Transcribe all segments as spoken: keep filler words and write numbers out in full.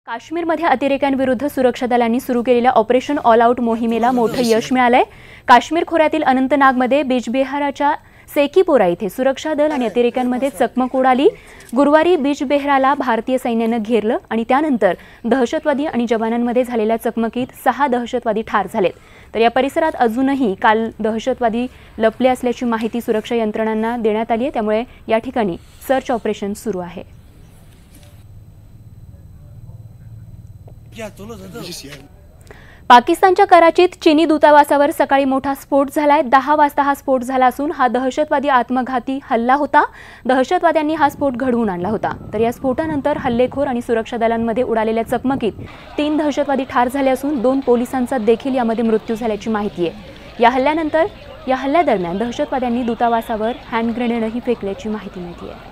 काश्मीरमध्ये अतिरेक्यांविरुद्ध सुरक्षा दलांनी सुरू केलेल्या ऑपरेशन ऑल आउट मोहिमेला मोठं यश मिळालंय। काश्मीर खोऱ्यातील अनंतनागमध्ये बिजबेहराच्या सेकीपोरा इथे सुरक्षा दल आणि अतिरेक्यांमध्ये चकमक उडाली। गुरुवारी बिजबेहराला भारतीय सैन्याने घेरलं आणि त्यानंतर दहशतवादी आणि जवानांमध्ये झालेल्या चकमकीत सहा दहशतवादी ठार झालेत। तर या परिसरात अजूनही काल दहशतवादी लपले असल्याची माहिती सुरक्षा यंत्रणांना देण्यात आली आहे, त्यामुळे या ठिकाणी सर्च ऑपरेशन सुरू आहे। पाकिस्तानच्या कराचीत चीनी दूतावासावर सकाळी मोठा स्फोट झालाय। दहा वाजता हा स्फोट झाला असून हा दहशतवादी आत्मघाती हल्ला होता। दहशतवाद्यांनी हा स्फोट घडवून आणला होता। तर या स्फोटानंतर हल्लेखोर आणि सुरक्षा दलांमध्ये उडालेल्या चकमकीत तीन दहशतवादी ठार झाले असून दोन पोलिसांचा देखील यामध्ये मृत्यू झाल्याची माहिती आहे। या हल्ल्यानंतर या हल्ल्यादरम्यान दहशतवाद्यांनी दूतावासावर हँड ग्रेनेडही फेकल्याची माहिती मिळते आहे।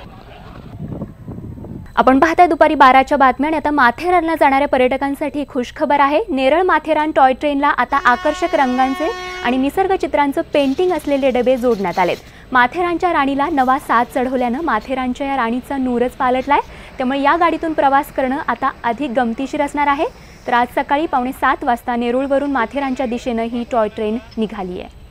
आपण पाहताय दुपारी बाराच्या बातम्या आणि आता माथेरानला जाणाऱ्या पर्यटकांसाठी खुशखबर आहे। नेरळ माथेरान टॉय ट्रेनला आता आकर्षक रंगांचे आणि निसर्ग चित्रांचे पेंटिंग असलेले डबे जोडण्यात आलेत। माथेरानच्या राणीला नवा साज चढवल्याने माथेरानच्या या राणीचा नूरच पालटलाय, त्यामुळे या गाडीतून प्रवास करणं आता अधिक गमतीशीर असणार आहे। तर आज सकाळी पावणे सात वाजता नेरूळवरून माथेरानच्या दिशेने ही टॉय ट्रेन निघाली आहे।